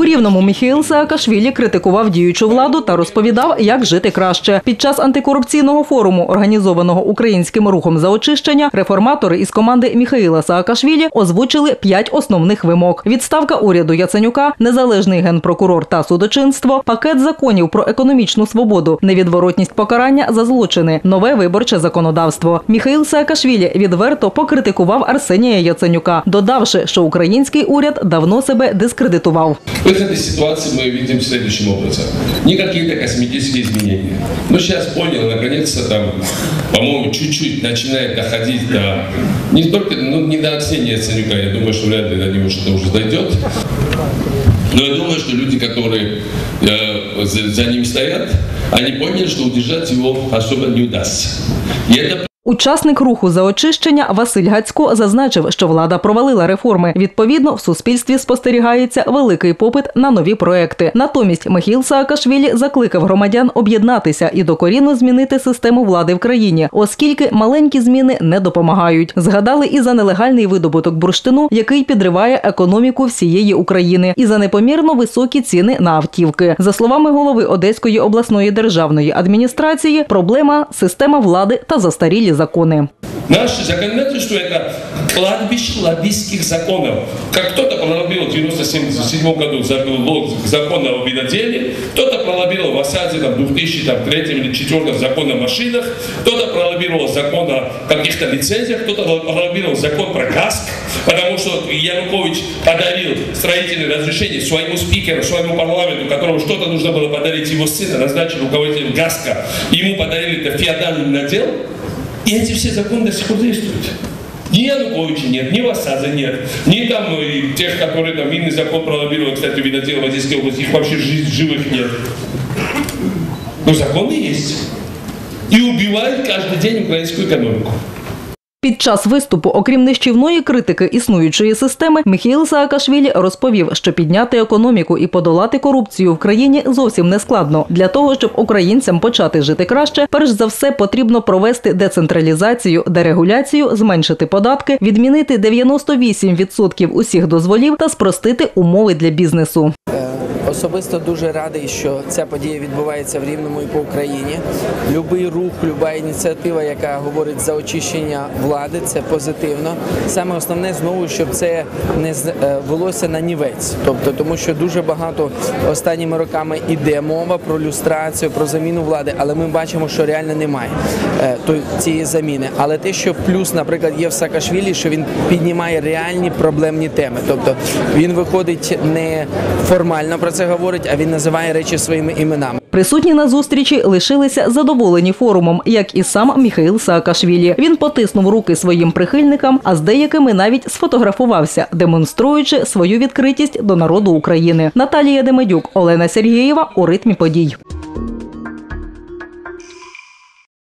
Рівному Міхеїл Саакашвілі критикував діючу владу та розповідав, як жити краще. Під час антикорупційного форуму, організованого Українським рухом за очищення, реформатори із команди Міхеїла Саакашвілі озвучили 5 основних вимог. Відставка уряду Яценюка, незалежний генпрокурор та судочинство, пакет законів про економічну свободу, невідворотність покарання за злочини, нове виборче законодавство. Міхеїл Саакашвілі відверто покритикував Арсенія Яценюка, додавши, що український уряд давно себе дискредитував. В этой ситуации мы видим следующим образом. Не какие-то косметические изменения. Но сейчас понял, наконец-то там, по-моему, чуть-чуть начинает доходить до... Не только, не до Арсения Яценюка, я думаю, что вряд ли до него что-то уже дойдет. Но я думаю, что люди, которые за ним стоят, они поняли, что удержать его особо не удастся. И это... Учасник руху за очищення Василь Гацько зазначив, що влада провалила реформи. Відповідно, в суспільстві спостерігається великий попит на нові проекти. Натомість Міхеїл Саакашвілі закликав громадян об'єднатися і докорінно змінити систему влади в країні, оскільки маленькі зміни не допомагають. Згадали і за нелегальний видобуток бурштину, який підриває економіку всієї України, і за непомірно високі ціни на автівки. За словами голови Одеської обласної державної адміністрації, проблема – система влади та застарілі законы. Наше законодательство – это кладбище лоббистских законов. Как кто-то пролоббировал в 1997 году закон о виноделии, кто-то пролоббировал в Осаде в 2003 или 2004 закон о машинах, кто-то пролоббировал закон о каких-то лицензиях, кто-то пролоббировал закон про ГАСК, потому что Янукович подарил строительное разрешение своему спикеру, своему парламенту, которому что-то нужно было подарить его сына, назначил руководителем ГАСКа, ему подарили это феодальный надел. И эти все законы до сих пор действуют. Ни Януковича нет, ни Васаза нет, ни там тех, которые там винный закон пролоббировали, кстати, винодел в Одесской области, их вообще живых нет. Но законы есть. И убивают каждый день украинскую экономику. Під час виступу, окрім нищівної критики існуючої системи, Міхеїл Саакашвілі розповів, що підняти економіку і подолати корупцію в країні зовсім не складно. Для того, щоб українцям почати жити краще, перш за все потрібно провести децентралізацію, дерегуляцію, зменшити податки, відмінити 98% усіх дозволів та спростити умови для бізнесу. Особисто дуже радий, що ця подія відбувається в Рівному і по Україні. Любий рух, люба ініціатива, яка говорить за очищення влади, це позитивно. Саме основне, знову, щоб це не велося на нівець. Тобто, тому що дуже багато останніми роками іде мова про люстрацію, про заміну влади, але ми бачимо, що реально немає цієї заміни. Але те, що плюс, наприклад, є в Саакашвілі, що він піднімає реальні проблемні теми. Тобто, він виходить не формально про це говорить, а він називає речі своїми іменами. Присутні на зустрічі лишилися задоволені форумом, як і сам Міхеїл Саакашвілі. Він потиснув руки своїм прихильникам, а з деякими навіть сфотографувався, демонструючи свою відкритість до народу України. Наталія Демедюк, Олена Сергієва у ритмі подій.